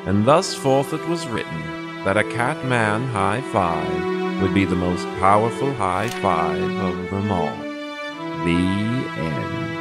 And thus forth it was written that a Catman high five would be the most powerful high five of them all. The end.